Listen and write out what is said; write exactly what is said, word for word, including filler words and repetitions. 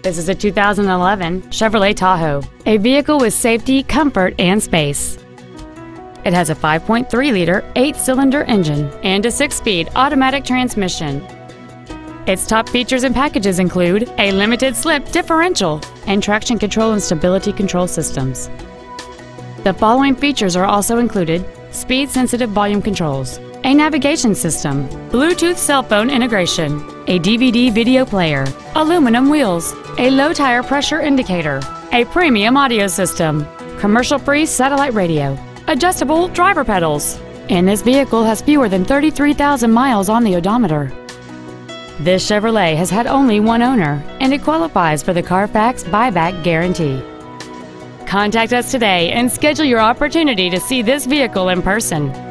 This is a two thousand eleven Chevrolet Tahoe, a vehicle with safety, comfort, and space. It has a five point three liter eight-cylinder engine and a six-speed automatic transmission. Its top features and packages include a limited-slip differential and traction control and stability control systems. The following features are also included: speed-sensitive volume controls, a navigation system, Bluetooth cell phone integration, a D V D video player, aluminum wheels, a low tire pressure indicator, a premium audio system, commercial-free satellite radio, adjustable driver pedals, and this vehicle has fewer than thirty-three thousand miles on the odometer. This Chevrolet has had only one owner, and it qualifies for the Carfax buyback guarantee. Contact us today and schedule your opportunity to see this vehicle in person.